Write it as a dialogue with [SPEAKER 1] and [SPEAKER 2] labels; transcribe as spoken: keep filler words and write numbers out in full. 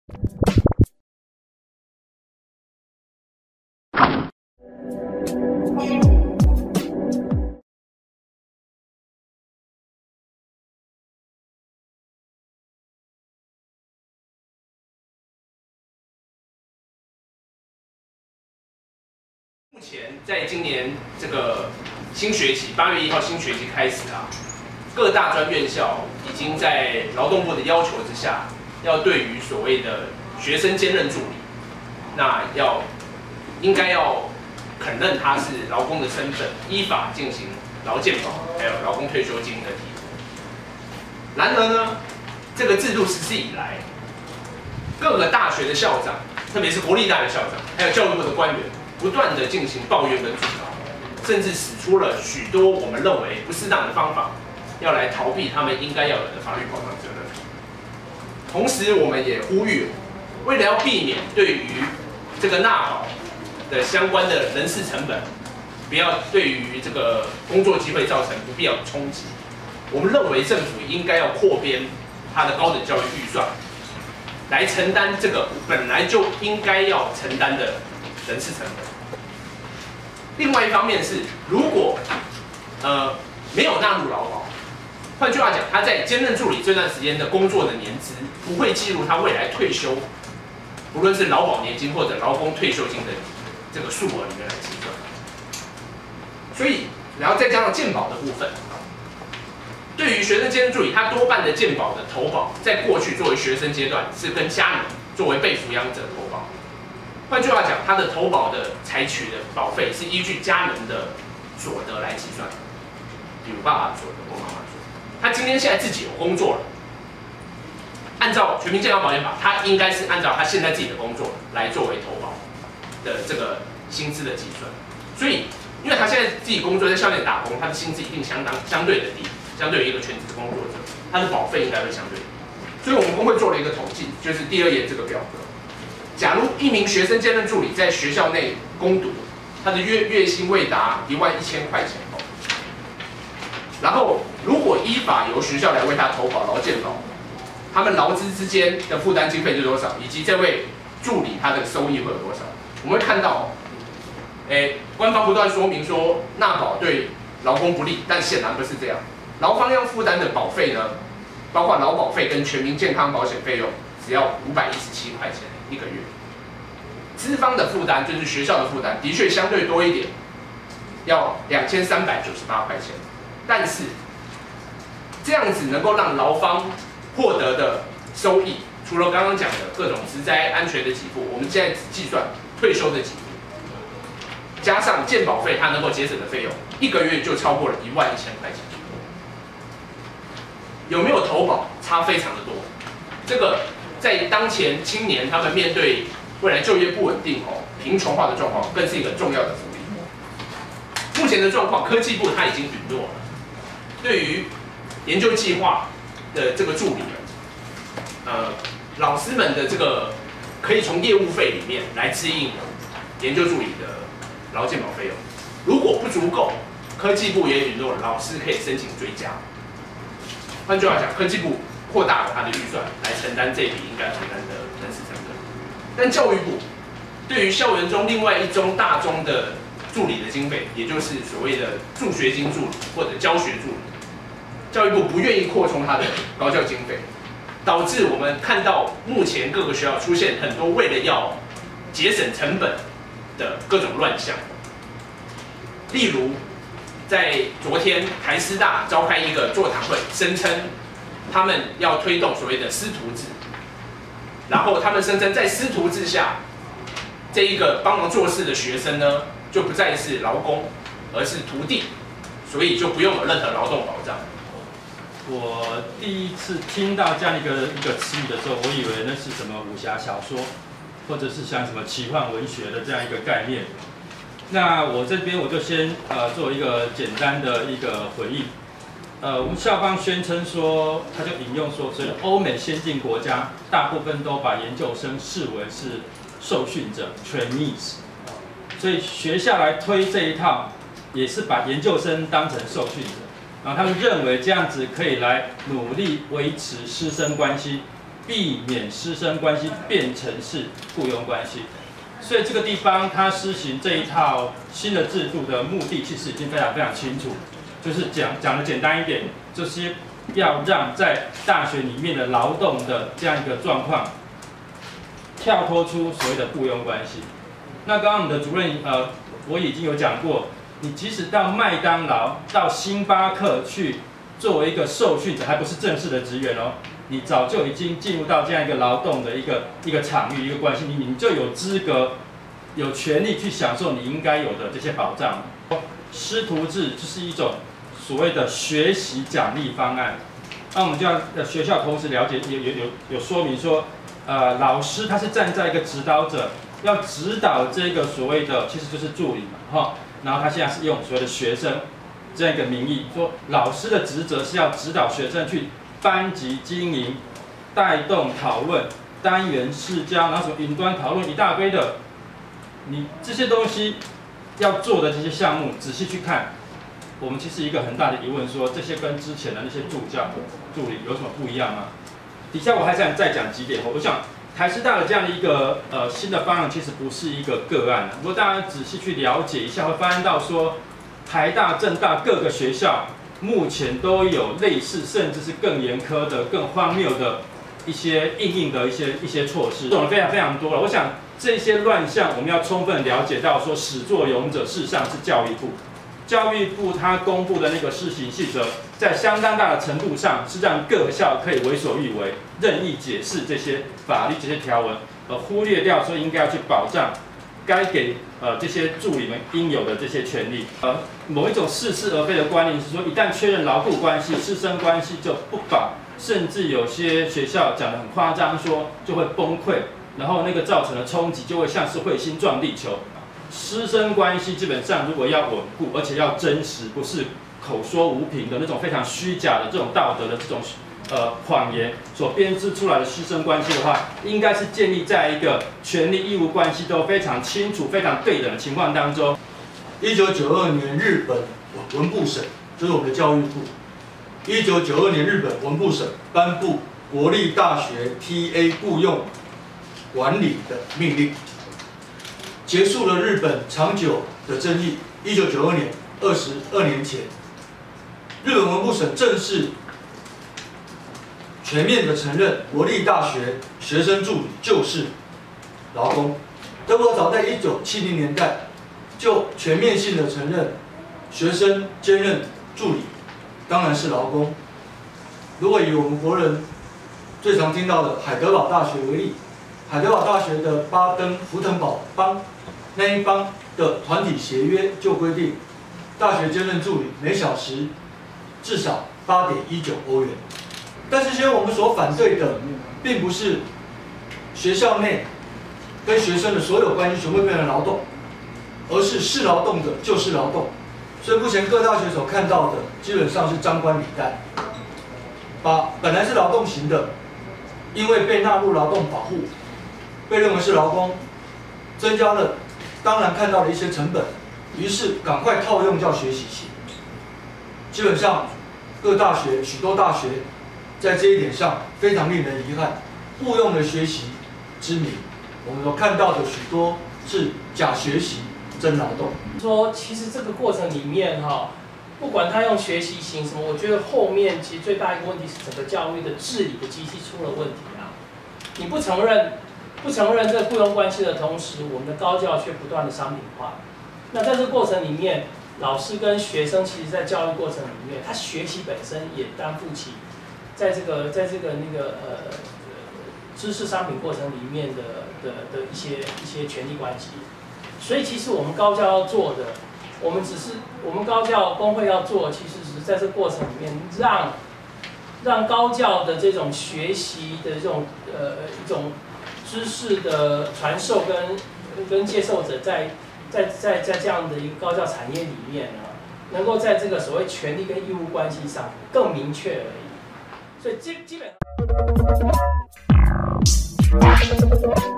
[SPEAKER 1] 目前在今年这个新学期八月一号新学期开始啊，各大专院校已经在劳动部的要求之下，要对于所谓的学生兼任助理，那要应该要肯认他是劳工的身份，依法进行劳健保还有劳工退休金的提拨。然而呢，这个制度实施以来，各个大学的校长，特别是国立大学校长，还有教育部的官员，不断的进行抱怨跟阻挠，甚至使出了许多我们认为不适当的方法，要来逃避他们应该要有的法律保障责任。同时，我们也呼吁，为了要避免对于这个纳保的相关的人事成本，不要对于这个工作机会造成不必要的冲击，我们认为政府应该要扩编它的高等教育预算，来承担这个本来就应该要承担的人事成本。另外一方面是，如果呃没有纳入劳保，换句话讲，他在兼任助理这段时间的工作的年资不会计入他未来退休，不论是劳保年金或者劳工退休金的这个数额里面来计算。所以，然后再加上健保的部分，对于学生兼任助理，他多半的健保的投保，在过去作为学生阶段是跟家人作为被抚养者投保。换句话讲，他的投保的采取的保费是依据家人的所得来计算，比如爸爸的所得或妈妈的所得。他今天现在自己有工作了，按照全民健康保险法，他应该是按照他现在自己的工作来作为投保的这个薪资的计算。所以，因为他现在自己工作在校内打工，他的薪资一定相当相对的低，相对于一个全职工作者，他的保费应该会相对低。所以我们工会做了一个统计，就是第二页这个表格。假如一名学生兼任助理在学校内攻读，他的月月薪未达一万一千块钱哦。然后，如果依法由学校来为他投保劳健保，他们劳资之间的负担经费是多少，以及这位助理他的收益会有多少？我们会看到，哎，官方不断说明说纳保对劳工不利，但显然不是这样。劳方要负担的保费呢，包括劳保费跟全民健康保险费用，只要五百一十七块钱一个月。资方的负担就是学校的负担，的确相对多一点，要两千三百九十八块钱。但是这样子能够让劳方获得的收益，除了刚刚讲的各种职灾安全的给付，我们现在只计算退休的给付，加上健保费，它能够节省的费用，一个月就超过了一万一千块钱。有没有投保差非常的多，这个在当前青年他们面对未来就业不稳定哦、贫穷化的状况，更是一个重要的福利。目前的状况，科技部它已经允诺了，对于研究计划的这个助理们，呃，老师们的这个可以从业务费里面来支应研究助理的劳健保费用。如果不足够，科技部也允诺了，老师可以申请追加。换句话讲，科技部扩大了它的预算来承担这笔应该承担的人事成本。但教育部对于校园中另外一中大中的助理的经费，也就是所谓的助学金助理或者教学助理，教育部不愿意扩充它的高教经费，导致我们看到目前各个学校出现很多为了要节省成本的各种乱象。例如，在昨天台师大召开一个座谈会，声称他们要推动所谓的师徒制，然后他们声称在师徒制下，这一个帮忙做事的学生呢，就不再是劳工，而是徒弟，所以就不用有任何劳动保障。
[SPEAKER 2] 我第一次听到这样一个一个词语的时候，我以为那是什么武侠小说，或者是像什么奇幻文学的这样一个概念。那我这边我就先呃做一个简单的一个回应。呃，我们校方宣称说，他就引用说，所以欧美先进国家大部分都把研究生视为是受训者 （trainees）， 所以学校来推这一套，也是把研究生当成受训者。然后他们认为这样子可以来努力维持师生关系， 避免师生关系变成是雇佣关系。所以这个地方它施行这一套新的制度的目的，其实已经非常非常清楚，就是讲讲的简单一点，就是要让在大学里面的劳动的这样一个状况，跳脱出所谓的雇佣关系。那刚刚我们的主任呃，我已经有讲过，你即使到麦当劳、到星巴克去作为一个受训者，还不是正式的职员哦，你早就已经进入到这样一个劳动的一个一个场域、一个关系里面，你就有资格、有权利去享受你应该有的这些保障。师徒制就是一种所谓的学习奖励方案。那我们就要呃学校同时了解，有有有有说明说，呃，老师他是站在一个指导者，要指导这个所谓的其实就是助理嘛，哈。然后他现在是用所谓的学生这样一个名义，说老师的职责是要指导学生去班级经营、带动讨论、单元试教，然后什么云端讨论一大堆的，你这些东西要做的这些项目，仔细去看，我们其实一个很大的疑问说，这些跟之前的那些助教、助理有什么不一样吗？底下我还想再讲几点，我想台师大的这样的一个呃新的方案，其实不是一个个案。如果大家仔细去了解一下，会发现到说，台大、政大各个学校目前都有类似，甚至是更严苛的、更荒谬的一些硬硬的一些一些措施，这种非常非常多了。我想这些乱象，我们要充分了解到说，始作俑者事实上是教育部。教育部它公布的那个施行细则，在相当大的程度上是让各校可以为所欲为，任意解释这些法律、这些条文，而忽略掉说应该要去保障该给呃这些助理们应有的这些权利。呃，某一种似是而非的观念是说，一旦确认劳雇关系、师生关系就不保，甚至有些学校讲得很夸张，说就会崩溃，然后那个造成的冲击就会像是彗星撞地球。师生关系基本上如果要稳固，而且要真实，不是口说无凭的那种非常虚假的这种道德的这种呃谎言所编织出来的师生关系的话，应该是建立在一个权利义务关系都非常清楚、非常对等的情况当中。
[SPEAKER 3] 一九九二年日本文部省，这是我们的教育部。一九九二年日本文部省颁布国立大学 T A 雇用管理的命令。结束了日本长久的争议。一九九二年，二十二年前，日本文部省正式全面的承认国立大学学生助理就是劳工。德国早在一九七零年代就全面性的承认学生兼任助理当然是劳工。如果以我们国人最常听到的海德堡大学为例，海德堡大学的巴登福腾堡邦那一邦的团体协约就规定，大学兼任助理每小时至少八点一九欧元。但是，现在我们所反对的，并不是学校内跟学生的所有关系全部变成劳动，而是是劳动的就是劳动。所以目前各大学所看到的，基本上是张冠李戴，把本来是劳动型的，因为被纳入劳动保护，被认为是劳工，增加了当然看到了一些成本，于是赶快套用叫学习型。基本上各大学许多大学在这一点上非常令人遗憾，误用了学习之名，我们所看到的许多是假学习真劳动。
[SPEAKER 4] 说其实这个过程里面哈，不管他用学习型什么，我觉得后面其实最大一个问题是整个教育的治理的机器出了问题啊。你不承认不承认这个雇佣关系的同时，我们的高教却不断的商品化。那在这个过程里面，老师跟学生其实在教育过程里面，他学习本身也担负起在这个在这个那个呃知识商品过程里面的的的一些一些权利关系。所以其实我们高教要做的，我们只是我们高教工会要做，其实只是在这个过程里面让让高教的这种学习的这种呃一种知识的传授跟跟接受者在在在在这样的一个高教产业里面呢，能够在这个所谓权利跟义务关系上更明确而已。所以基基本上。